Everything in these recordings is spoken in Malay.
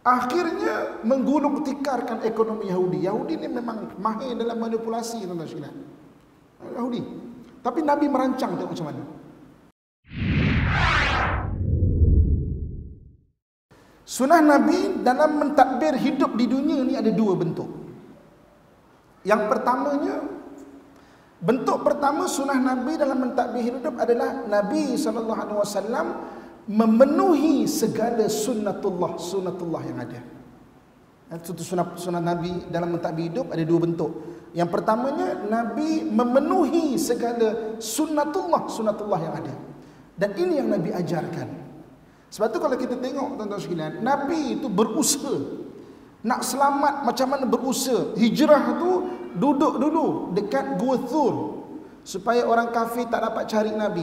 Akhirnya menggulung tikarkan ekonomi Yahudi. Yahudi ini memang mahir dalam manipulasi, tuan-tuan sekalian. Yahudi. Tapi Nabi merancang, tengok macam mana. Sunnah Nabi dalam mentadbir hidup di dunia ni ada dua bentuk. Yang pertamanya, bentuk pertama sunnah Nabi dalam mentadbir hidup adalah Nabi SAW memenuhi segala sunnatullah yang ada. Itu sunnah Nabi dalam mentadbir hidup ada dua bentuk. Yang pertamanya, Nabi memenuhi segala sunnatullah yang ada. Dan ini yang Nabi ajarkan. Sebab tu kalau kita tengok, tuan-tuan sekalian, Nabi itu berusaha nak selamat. Macam mana berusaha? Hijrah tu duduk dulu dekat Gua Thur supaya orang kafir tak dapat cari Nabi.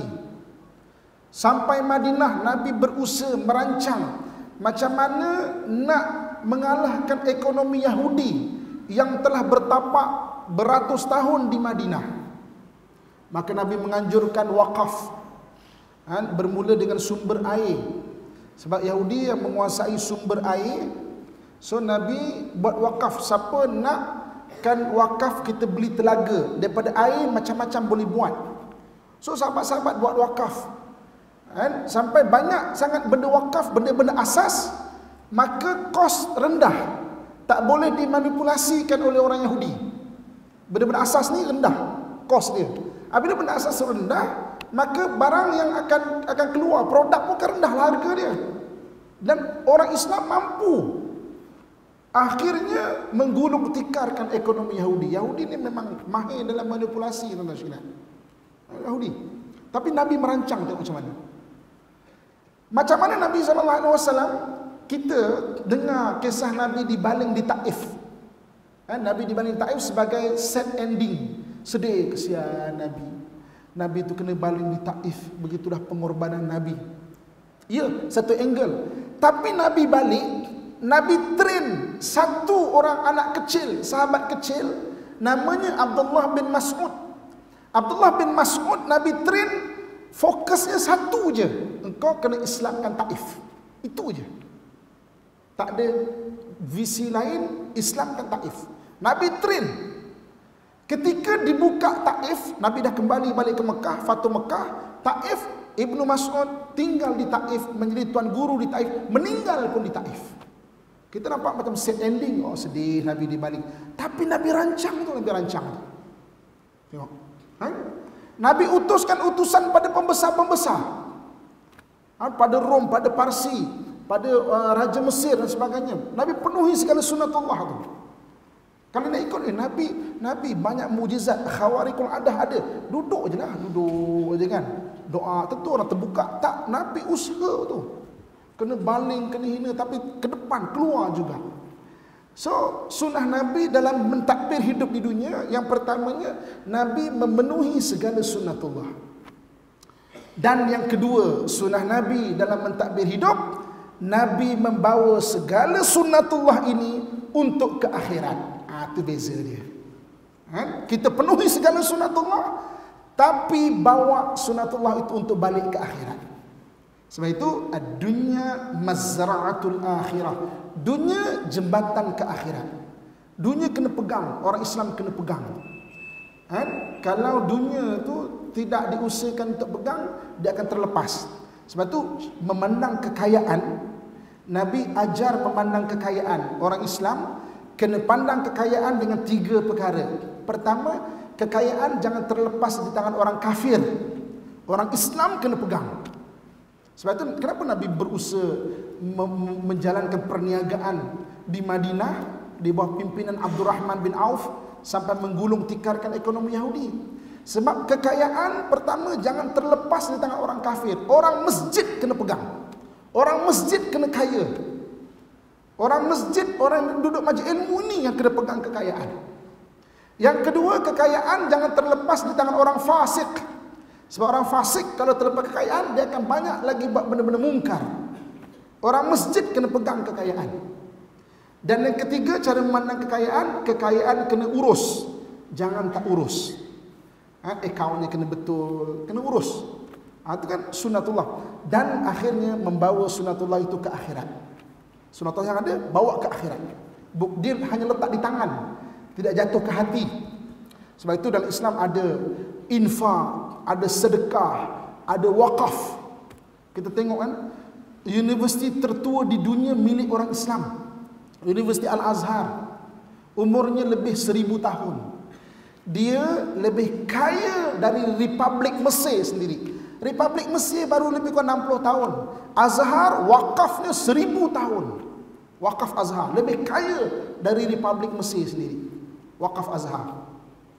Sampai Madinah, Nabi berusaha merancang macam mana nak mengalahkan ekonomi Yahudi yang telah bertapak beratus tahun di Madinah. Maka Nabi menganjurkan wakaf, bermula dengan sumber air. Sebab Yahudi yang menguasai sumber air, so Nabi buat wakaf. Siapa nak kan wakaf, kita beli telaga daripada air, macam-macam boleh buat. So sahabat-sahabat buat wakaf, sampai banyak sangat benda wakaf, benda-benda asas, maka kos rendah, tak boleh dimanipulasikan oleh orang Yahudi. Benda-benda asas ni rendah kos dia. Apabila benda asas rendah, maka barang yang akan keluar, produk pun akan rendah harga dia. Dan orang Islam mampu akhirnya menggulung tikarkan ekonomi Yahudi. Yahudi ni memang mahir dalam manipulasi, tuan-tuan sekalian. Yahudi. Tapi Nabi merancang, tengok macam mana. Macam mana Nabi SAW, kita dengar kisah Nabi dibaling di Taif. Nabi dibaling di Taif sebagai sad ending. Sedih, kesian Nabi. Nabi itu kena baling di Taif. Begitulah pengorbanan Nabi. Ya, satu angle. Tapi Nabi balik, Nabi train satu orang anak kecil, sahabat kecil, namanya Abdullah bin Mas'ud. Abdullah bin Mas'ud Nabi train, fokusnya satu je, engkau kena Islamkan Taif. Itu je. Tak ada visi lain, Islamkan Taif. Nabi train. Ketika dibuka Taif, Nabi dah kembali balik ke Mekah, Fatu Mekah, Taif, Ibnu Mas'ud tinggal di Taif, menjadi tuan guru di Taif, meninggal pun di Taif. Kita nampak macam sad ending. Oh, sedih Nabi dibalik. Tapi Nabi rancang tu, Nabi rancang. Tengok. Nabi utuskan utusan pada pembesar-pembesar. Pada Rom, pada Parsi, pada Raja Mesir dan sebagainya. Nabi penuhi segala sunatullah tu. Kalau nak ikut Nabi banyak mujizat, khawarikul adah ada. Duduk je lah, duduk je kan. Doa, tentu orang terbuka. Tak, Nabi usaha tu. Kena baling, kena hina, tapi ke depan, keluar juga. So, sunnah Nabi dalam mentadbir hidup di dunia, yang pertamanya, Nabi memenuhi segala sunnatullah. Dan yang kedua, sunnah Nabi dalam mentadbir hidup, Nabi membawa segala sunnatullah ini untuk ke akhirat. Itu beza dia. Kita penuhi segala sunnatullah, tapi bawa sunnatullah itu untuk balik ke akhirat. Sebab itu ad-dunya mazra'atul akhirah. Dunia jembatan ke akhirat. Dunia kena pegang, orang Islam kena pegang. Kalau dunia tu tidak diusahakan untuk pegang, dia akan terlepas. Sebab tu memandang kekayaan, Nabi ajar memandang kekayaan. Orang Islam kena pandang kekayaan dengan tiga perkara. Pertama, kekayaan jangan terlepas di tangan orang kafir. Orang Islam kena pegang. Sebab itu kenapa Nabi berusaha menjalankan perniagaan di Madinah di bawah pimpinan Abdurrahman bin Auf sampai menggulung tikarkan ekonomi Yahudi. Sebab kekayaan pertama jangan terlepas di tangan orang kafir. Orang masjid kena pegang. Orang masjid kena kaya. Orang masjid, orang yang duduk majlis ilmu ni yang kena pegang kekayaan. Yang kedua, kekayaan jangan terlepas di tangan orang fasik. Sebab orang fasik kalau terlepas kekayaan, dia akan banyak lagi buat benda-benda mungkar. Orang masjid kena pegang kekayaan. Dan yang ketiga, cara memandang kekayaan kena urus. Jangan tak urus. Akaunnya kena betul, kena urus. Itu kan sunnatullah. Dan akhirnya membawa sunnatullah itu ke akhirat. Sunatullah yang ada bawa ke akhirat. Dia hanya letak di tangan, tidak jatuh ke hati. Sebab itu dalam Islam ada infak, ada sedekah, ada wakaf. Kita tengok kan, universiti tertua di dunia milik orang Islam, Universiti Al-Azhar, umurnya lebih 1000 tahun. Dia lebih kaya dari Republik Mesir sendiri. Republik Mesir baru lebih kurang 60 tahun. Azhar wakafnya 1000 tahun. Wakaf Azhar lebih kaya dari Republik Mesir sendiri. Wakaf Azhar.